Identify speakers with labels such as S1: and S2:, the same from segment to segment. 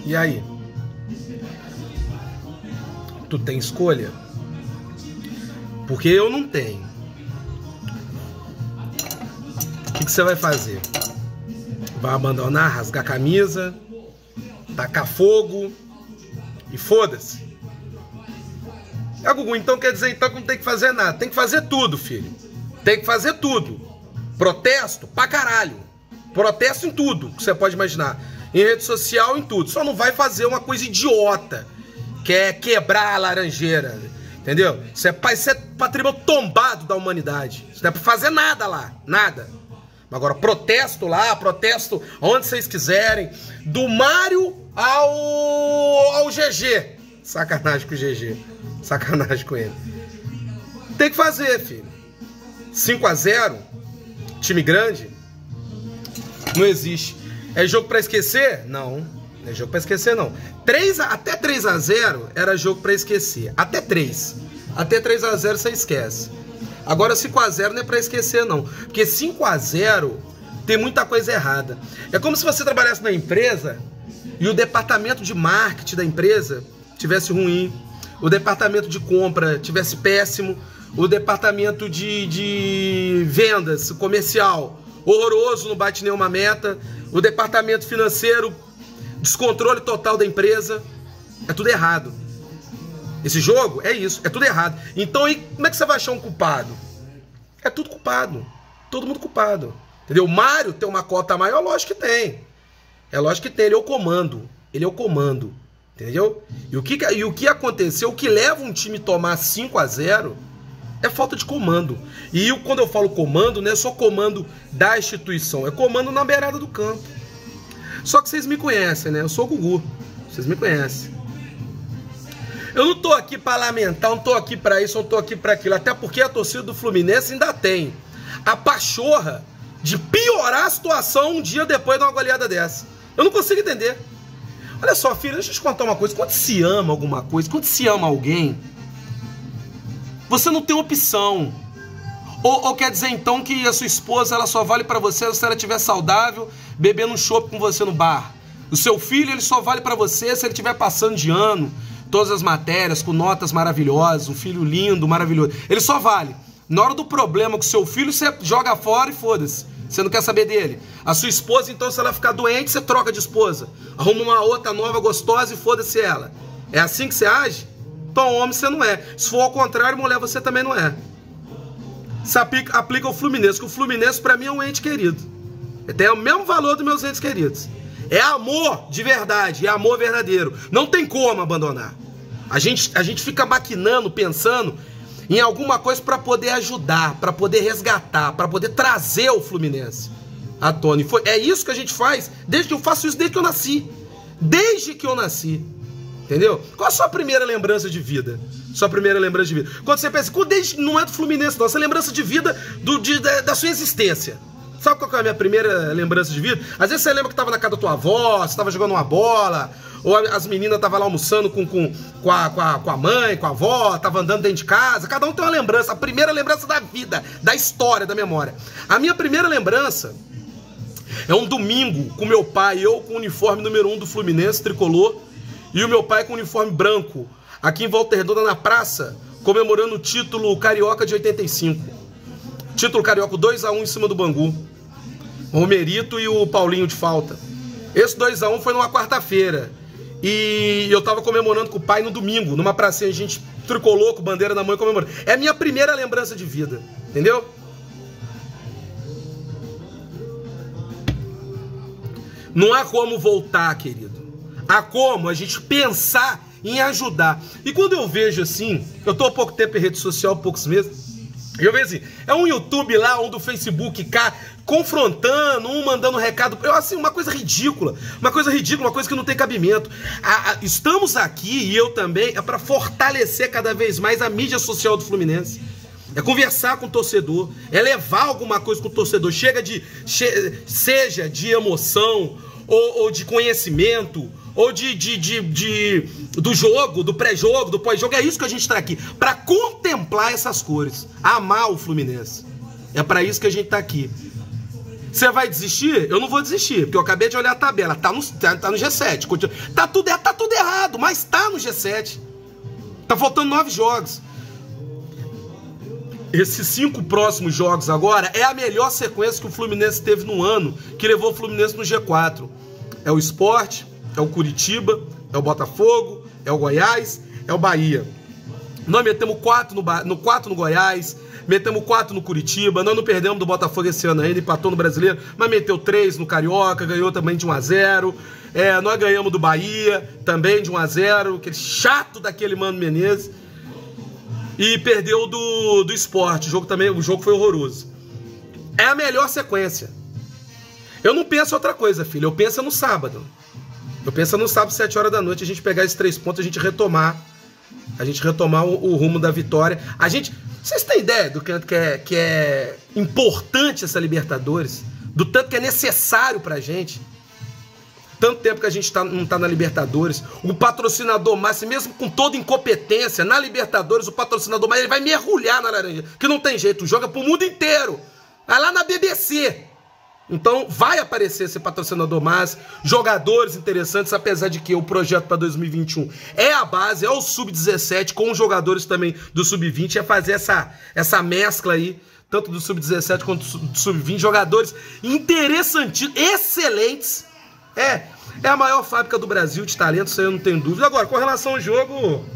S1: E aí? Tu tem escolha? Porque eu não tenho. O que você vai fazer? Vai abandonar, rasgar a camisa, tacar fogo e foda-se? Gugu, então quer dizer então que não tem que fazer nada. Tem que fazer tudo, filho. Tem que fazer tudo. Protesto pra caralho. Protesto em tudo que você pode imaginar. Em rede social, em tudo. Só não vai fazer uma coisa idiota, que é quebrar a laranjeira. Entendeu? Isso é patrimônio tombado da humanidade. Isso não é pra fazer nada lá. Nada. Agora, protesto lá, protesto onde vocês quiserem. Do Mário ao GG. Sacanagem com o GG. Sacanagem com ele. Tem que fazer, filho. 5-0. Time grande. Não existe. É jogo pra esquecer? Não. Não é jogo pra esquecer, não. Até 3-0 era jogo pra esquecer. Até 3. Até 3-0 você esquece. Agora 5-0 não é pra esquecer, não. Porque 5-0 tem muita coisa errada. É como se você trabalhasse na empresa e o departamento de marketing da empresa tivesse ruim, o departamento de compra tivesse péssimo, o departamento de vendas, comercial, horroroso, não bate nenhuma meta, o departamento financeiro, descontrole total da empresa. É tudo errado. Esse jogo é isso, é tudo errado. Então, aí, como é que você vai achar um culpado? É tudo culpado. Todo mundo culpado. Entendeu? O Mário tem uma cota maior? Lógico que tem. É lógico que tem, ele é o comando. Ele é o comando. Entendeu? E o que aconteceu, o que leva um time a tomar 5-0 é falta de comando. E quando eu falo comando, não é só comando da instituição, é comando na beirada do campo. Só que vocês me conhecem, né? Eu sou o Gugu. Vocês me conhecem. Eu não tô aqui para lamentar, não tô aqui para isso, não tô aqui para aquilo. Até porque a torcida do Fluminense ainda tem a pachorra de piorar a situação um dia depois de uma goleada dessa. Eu não consigo entender. Olha só, filho, deixa eu te contar uma coisa. Quando se ama alguma coisa, quando se ama alguém, você não tem opção. Ou quer dizer então que a sua esposa ela só vale para você se ela estiver saudável, bebendo um chopp com você no bar. O seu filho ele só vale para você se ele estiver passando de ano, todas as matérias, com notas maravilhosas, um filho lindo, maravilhoso. Ele só vale. Na hora do problema com o seu filho, você joga fora e foda-se. Você não quer saber dele. A sua esposa, então, se ela ficar doente, você troca de esposa. Arruma uma outra nova, gostosa e foda-se ela. É assim que você age? Então, homem, você não é. Se for ao contrário, mulher, você também não é. Você aplica o Fluminense, que o Fluminense, pra mim, é um ente querido. Tem o mesmo valor dos meus entes queridos. É amor de verdade, é amor verdadeiro. Não tem como abandonar. A gente fica maquinando, pensando em alguma coisa para poder ajudar, para poder resgatar, para poder trazer o Fluminense à tona. É isso que a gente faz, eu faço isso desde que eu nasci. Desde que eu nasci. Entendeu? Qual a sua primeira lembrança de vida? Sua primeira lembrança de vida. Quando você pensa, não é do Fluminense, não. Essa lembrança de vida da sua existência. Sabe qual que é a minha primeira lembrança de vida? Às vezes você lembra que tava na casa da tua avó, você tava jogando uma bola, ou as meninas estavam lá almoçando com a mãe, com a avó, tava andando dentro de casa. Cada um tem uma lembrança, a primeira lembrança da vida, da história, da memória. A minha primeira lembrança é um domingo com meu pai, eu com o uniforme número 1 do Fluminense, tricolor, e o meu pai com o uniforme branco, aqui em Volta Redonda, na praça, comemorando o título Carioca de 85. Título Carioca 2-1 em cima do Bangu. O Romerito e o Paulinho de falta. Esse 2-1 foi numa quarta-feira. E eu tava comemorando com o pai no domingo, numa pracinha, a gente tricolor com bandeira na mão e comemorando. É a minha primeira lembrança de vida, entendeu? Não há como voltar, querido. Há como a gente pensar em ajudar. E quando eu vejo assim, eu tô há pouco tempo em rede social, poucos meses, e eu vejo assim, é um YouTube lá, um do Facebook cá, confrontando, um mandando recado, assim, uma coisa ridícula, uma coisa que não tem cabimento. Estamos aqui, e eu também, é para fortalecer cada vez mais a mídia social do Fluminense. É conversar com o torcedor, é levar alguma coisa com o torcedor, seja de emoção, ou de conhecimento, ou do jogo, do pré-jogo, do pós-jogo. É isso que a gente está aqui, para contemplar essas cores, amar o Fluminense. É para isso que a gente está aqui. Você vai desistir? Eu não vou desistir, porque eu acabei de olhar a tabela. Tá no G7. Tá tudo errado, mas tá no G7. Tá faltando 9 jogos. Esses 5 próximos jogos agora é a melhor sequência que o Fluminense teve no ano, que levou o Fluminense no G4. É o Sport, é o Curitiba, é o Botafogo, é o Goiás, é o Bahia. Nós metemos 4 no Goiás, metemos 4 no Curitiba, nós não perdemos do Botafogo esse ano ainda, empatou no Brasileiro, mas meteu 3 no Carioca, ganhou também de 1-0. Nós ganhamos do Bahia, também de 1-0, aquele chato daquele Mano Menezes. E perdeu do Sport. O jogo foi horroroso. É a melhor sequência. Eu não penso outra coisa, filho. Eu penso no sábado. Eu penso no sábado, 7 horas da noite, a gente pegar esses 3 pontos, a gente retomar o rumo da vitória. Vocês têm ideia do tanto que é importante essa Libertadores? Do tanto que é necessário pra gente? Tanto tempo que a gente não tá na Libertadores. O patrocinador máximo, mesmo com toda incompetência, na Libertadores, o patrocinador máximo, ele vai mergulhar na laranja. Que não tem jeito, joga pro mundo inteiro. Vai lá na BBC. Então vai aparecer esse patrocinador máximo, jogadores interessantes, apesar de que o projeto para 2021 é a base, é o Sub-17, com os jogadores também do Sub-20, é fazer essa mescla aí, tanto do Sub-17 quanto do Sub-20, jogadores interessantes, excelentes. É a maior fábrica do Brasil de talento, isso aí eu não tenho dúvida. Agora, com relação ao jogo,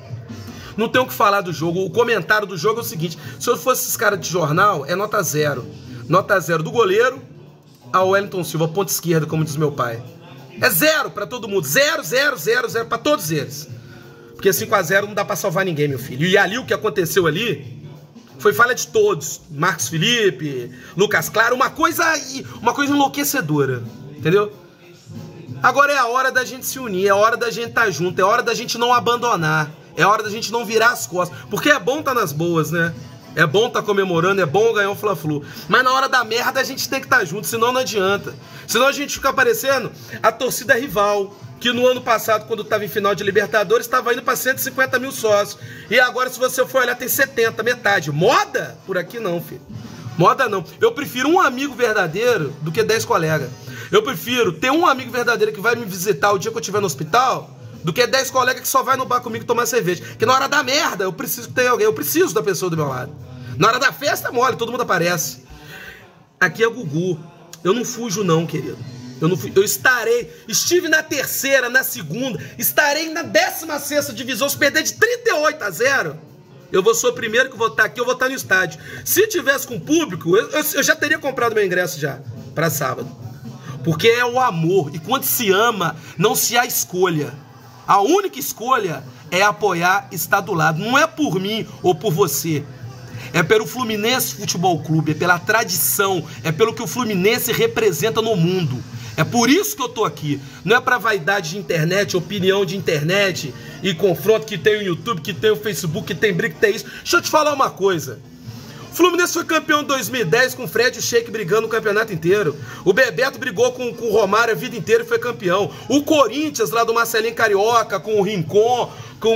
S1: não tenho o que falar do jogo. O comentário do jogo é o seguinte: se eu fosse esses caras de jornal, é nota 0. Nota 0 do goleiro ao Wellington Silva, ponta esquerda, como diz meu pai. É 0 pra todo mundo. 0, 0, 0, 0 pra todos eles. Porque 5-0 não dá pra salvar ninguém, meu filho. E ali, o que aconteceu ali foi falha de todos. Marcos Felipe, Lucas Claro, uma coisa enlouquecedora. Entendeu? Agora é a hora da gente se unir, é a hora da gente estar junto, é a hora da gente não abandonar, é a hora da gente não virar as costas, porque é bom estar nas boas, né? É bom estar comemorando, é bom ganhar um Fla-Flu, mas na hora da merda a gente tem que estar junto, senão não adianta. Senão a gente fica parecendo a torcida rival, que no ano passado, quando estava em final de Libertadores, estava indo para 150 mil sócios, e agora, se você for olhar, tem 70, metade. Moda? Por aqui não, filho. Moda não. Eu prefiro um amigo verdadeiro do que 10 colegas. Eu prefiro ter um amigo verdadeiro que vai me visitar o dia que eu estiver no hospital do que 10 colegas que só vai no bar comigo tomar cerveja. Porque na hora da merda eu preciso ter alguém, eu preciso da pessoa do meu lado. Na hora da festa é mole, todo mundo aparece. Aqui é o Gugu. Eu não fujo não, querido. Eu estive na terceira, na segunda, estarei na 16ª divisão. Se perder de 38-0, eu sou o primeiro que vou estar aqui, eu vou estar no estádio. Se tivesse com público, eu já teria comprado meu ingresso já, para sábado. Porque é o amor, e quando se ama, não se há escolha. A única escolha é apoiar, estar do lado. Não é por mim ou por você. É pelo Fluminense Futebol Clube, é pela tradição, é pelo que o Fluminense representa no mundo. É por isso que eu tô aqui. Não é pra vaidade de internet, opinião de internet e confronto que tem o YouTube, que tem o Facebook, que tem briga, que tem isso. Deixa eu te falar uma coisa. O Fluminense foi campeão em 2010 com o Fred e o Sheik brigando o campeonato inteiro. O Bebeto brigou com o Romário a vida inteira e foi campeão. O Corinthians, lá do Marcelinho Carioca, com o Rincon, com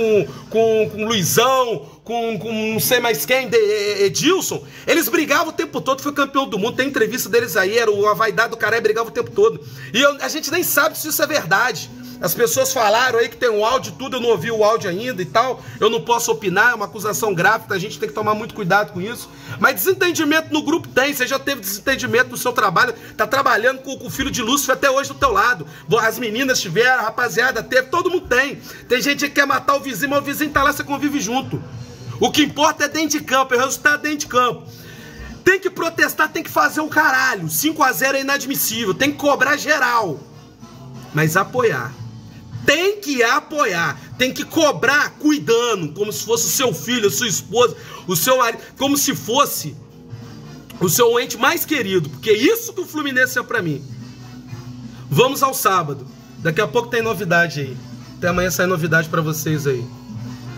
S1: o Luizão, com não sei mais quem, Edilson, eles brigavam o tempo todo, foi campeão do mundo. Tem entrevista deles aí, era a vaidade do caralho, brigava o tempo todo. E a gente nem sabe se isso é verdade. As pessoas falaram aí que tem um áudio e tudo, eu não ouvi o áudio ainda e tal. Eu não posso opinar, é uma acusação grave, a gente tem que tomar muito cuidado com isso. Mas desentendimento no grupo tem, você já teve desentendimento no seu trabalho, tá trabalhando com o filho de Lúcifer até hoje do teu lado. As meninas tiveram, a rapaziada teve, todo mundo tem. Tem gente que quer matar o vizinho, mas o vizinho tá lá, você convive junto. O que importa é dentro de campo, é o resultado dentro de campo. Tem que protestar, tem que fazer o caralho. 5-0 é inadmissível, tem que cobrar geral. Mas apoiar. Tem que apoiar, tem que cobrar cuidando, como se fosse o seu filho, a sua esposa, o seu marido, como se fosse o seu ente mais querido, porque isso que o Fluminense é pra mim. Vamos ao sábado, daqui a pouco tem novidade aí, até amanhã sai novidade pra vocês aí.